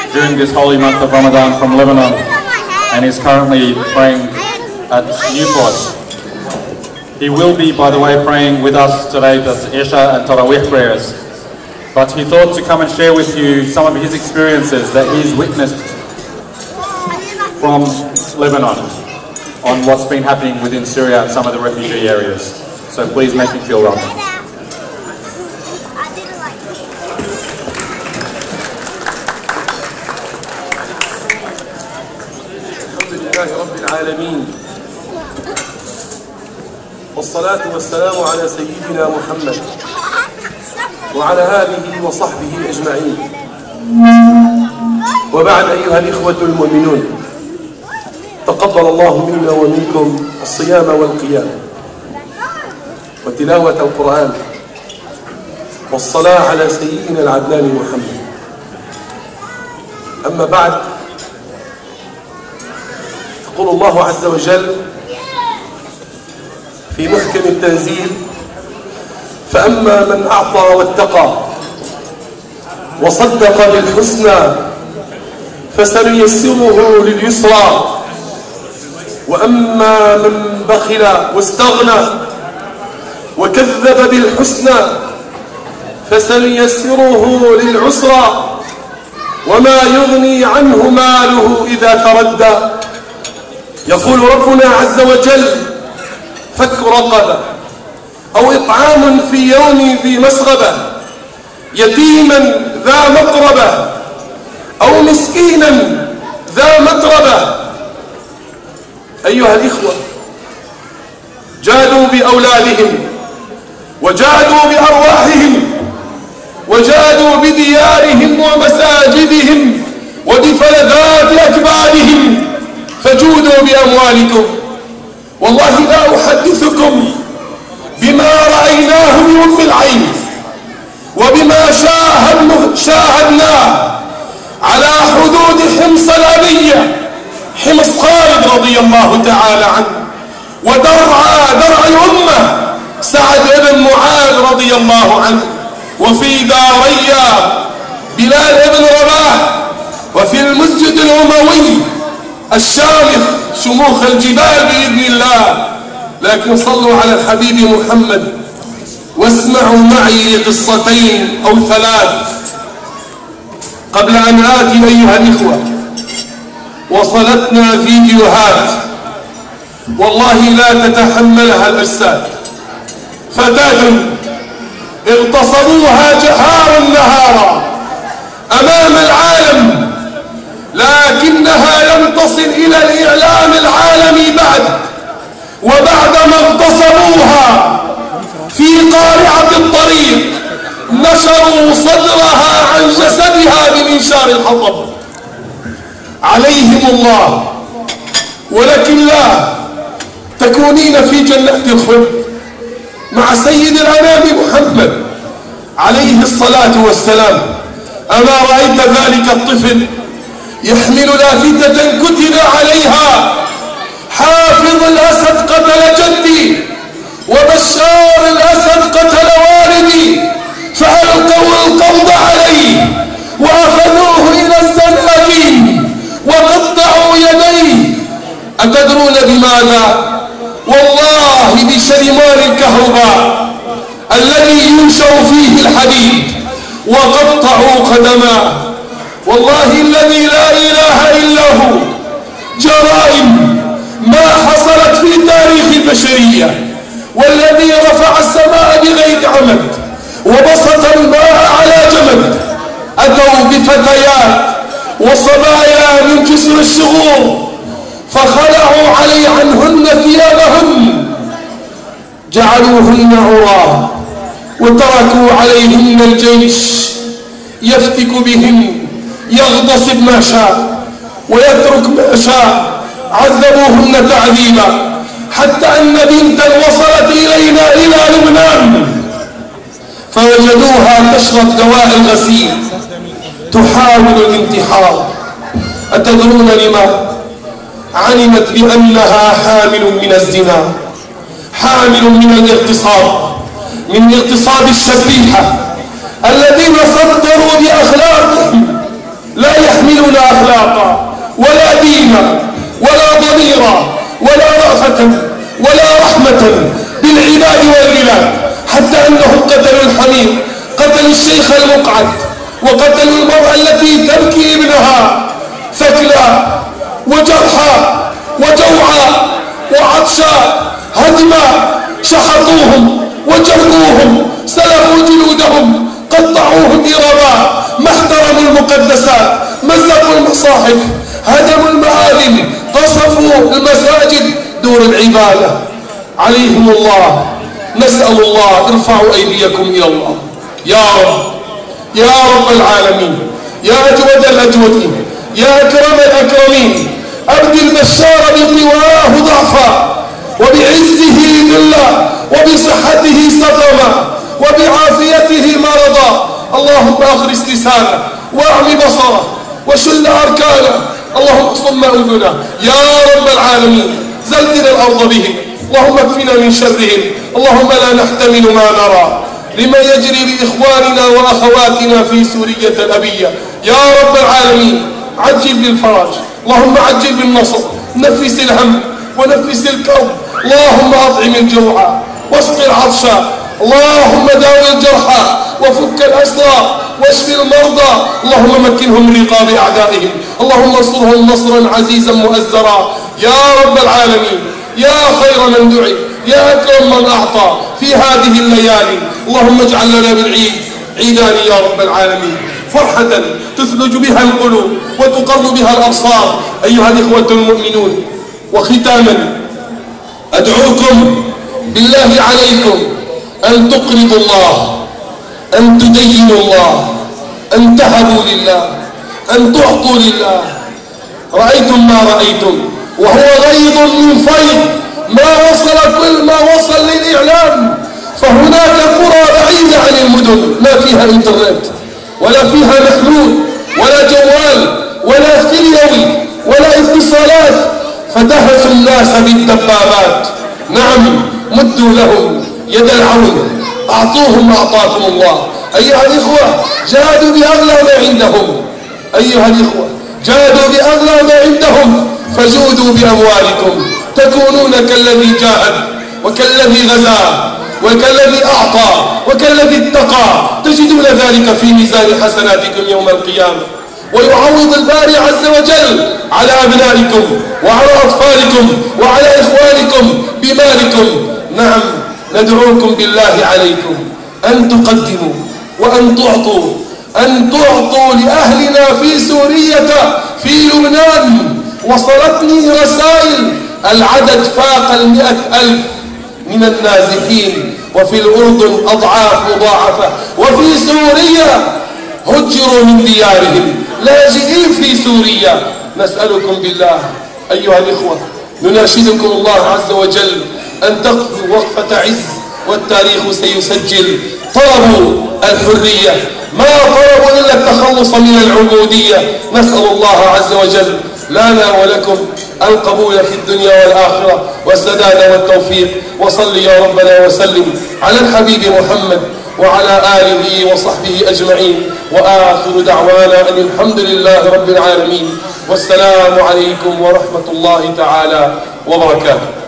during this holy month of Ramadan from Lebanon, and is currently praying at Newport. He will be, by the way, praying with us today the Isha and Taraweeh prayers. But he thought to come and share with you some of his experiences that he's witnessed from Lebanon on what's been happening within Syria and some of the refugee areas. So please make him feel welcome. رب العالمين والصلاة والسلام على سيدنا محمد وعلى آله وصحبه أجمعين. وبعد أيها الإخوة المؤمنون، تقبل الله منا ومنكم الصيام والقيام وتلاوة القرآن والصلاة على سيدنا العدنان محمد. أما بعد، يقول الله عز وجل في محكم التنزيل: فأما من أعطى واتقى وصدق بالحسنى فسنيسره لليسرى، وأما من بخل واستغنى وكذب بالحسنى فسنيسره للعسرى، وما يغني عنه ماله إذا تردى. يقول ربنا عز وجل: فك رقبة أو إطعام في يوم ذي مسغبة، يتيما ذا مقربة أو مسكينا ذا متربة. أيها الإخوة، جادوا بأولادهم وجادوا بأرواحهم وجادوا بديارهم ومساجدهم وبفلذات أكبادهم، فجودوا بأموالكم. والله لا أحدثكم بما رأيناه بأم العين وبما شاهدناه على حدود حمص الأبية، حمص خالد رضي الله تعالى عنه، ودرع الأمة سعد بن معاذ رضي الله عنه، وفي داريا بلال بن رباح، وفي المسجد الأموي الشامخ شموخ الجبال بإذن الله. لكن صلوا على الحبيب محمد واسمعوا معي لقصتين أو ثلاث قبل أن آتي. أيها الإخوة، وصلتنا فيديوهات والله لا تتحملها الأجساد، فتاة اغتصبوها جهارا نهارا أمام العالم، لكنها لم تصل إلى الإعلام العالمي بعد. وبعدما اغتصبوها في قارعة الطريق نشروا صدرها عن جسدها بمنشار الحطب. عليهم الله، ولكن لا تكونين في جنة الخلد مع سيد الأنام محمد عليه الصلاة والسلام. أما رأيت ذلك الطفل يحمل لافتة كتب عليها: حافظ الأسد قتل جدي، وبشار الأسد قتل والدي، فألقوا القبض عليه وأخذوه إلى السنافين وقطعوا يديه. أتدرون بماذا؟ والله بشريمان الكهرباء الذي ينشأ فيه الحديد، وقطعوا قدماه. والله الذي لا إله إلا هو، جرائم ما حصلت في تاريخ البشرية. والذي رفع السماء بغير عمد وبسط الماء على جمد، أتوا بفتيات وصبايا من جسر الشغور فخلعوا عنهن ثيابهن، جعلوهن عراة وتركوا عليهن الجيش يفتك بهن، يغتصب ما شاء ويترك ما شاء. عذبوهن تعذيبا، حتى أن بنتا وصلت إلينا إلى لبنان فوجدوها تشرب دواء الغسيل تحاول الانتحار. أتدرون لما؟ علمت بأنها حامل من الزنا، حامل من الاغتصاب، من اغتصاب الشبيحة الذين صدروا بأخلاقهم لا يحملون أخلاقا ولا دينا ولا ضميرا ولا رأفة ولا رحمة بالعباد والبلاد، حتى أنهم قتلوا الحمير، قتلوا الشيخ المقعد، وقتلوا المرأة التي تبكي ابنها ثكلى وجرحى وجوعى وعطشى، هدما، شحطوهم وجروهم، سلبوا جلودهم، قطعوهم إربا، ما احترموا المقدسات، مزقوا المصاحف، هدموا المآذن، قصفوا المساجد، دور العبادة. عليهم الله. نسأل الله ارفعوا أيديكم إلى الله. يا رب، يا رب العالمين، يا أجود الأجودين، يا أكرم الأكرمين، أبدل بشار بقواه ضعفا، وبعزه ذلا، وبصحته سقما، وبعافيته مرضا. اللهم أخرس لسانه، واعم بصره، وشل أركانه، اللهم صم أذنه. يا رب العالمين، زلزل الأرض بهم، اللهم اكفنا من شرهم. اللهم لا نحتمل ما نرى لما يجري لإخواننا وأخواتنا في سوريا الأبية. يا رب العالمين، عجل بالفرج، اللهم عجل بالنصر، نفس الهم ونفس الكرب. اللهم أطعم الجوع واسق العطشى، اللهم داوي الجرحى وفك الأسرى واشف المرضى. اللهم مكنهم من رقاب أعدائهم، اللهم انصرهم نصرا عزيزا مؤزرا. يا رب العالمين، يا خير من دعي، يا أكرم من أعطى في هذه الليالي. اللهم اجعل لنا بالعيد عيدان يا رب العالمين، فرحة تثلج بها القلوب وتقر بها الأبصار أيها الإخوة المؤمنون. وختاما أدعوكم بالله عليكم أن تقرضوا الله، أن تدينوا الله، أن تهبوا لله، أن تعطوا لله. رأيتم ما رأيتم، وهو غيض من فيض ما وصل كل ما وصل للإعلام. فهناك قرى بعيدة عن المدن ما فيها إنترنت ولا فيها محمول ولا جوال ولا كليوي ولا اتصالات، فدهسوا الناس بالدبابات. نعم، مدوا لهم يد العون، أعطوهم ما أعطاكم الله. أيها الإخوة، جادوا بأغلى ما عندهم. أيها الإخوة، جادوا بأغلى ما عندهم، فجودوا بأموالكم، تكونون كالذي جاهد وكالذي غزا وكالذي أعطى وكالذي اتقى، تجدون ذلك في ميزان حسناتكم يوم القيامة. ويعوض الباري عز وجل على أبنائكم وعلى أطفالكم وعلى إخوانكم بمالكم. نعم، ندعوكم بالله عليكم أن تقدموا وأن تعطوا، أن تعطوا لأهلنا في سوريا، في لبنان. وصلتني رسائل العدد فاق 100,000 من النازحين، وفي الأردن أضعاف مضاعفة، وفي سوريا هجروا من ديارهم، لاجئين في سوريا. نسألكم بالله أيها الإخوة، نناشدكم الله عز وجل أن تقفوا وقفة عز، والتاريخ سيسجل. طلبوا الحرية، ما طلبوا إلا التخلص من العبودية. نسأل الله عز وجل لنا ولكم القبول في الدنيا والآخرة والسداد والتوفيق. وصل يا ربنا وسلم على الحبيب محمد وعلى آله وصحبه أجمعين. وآخر دعوانا أن الحمد لله رب العالمين، والسلام عليكم ورحمة الله تعالى وبركاته.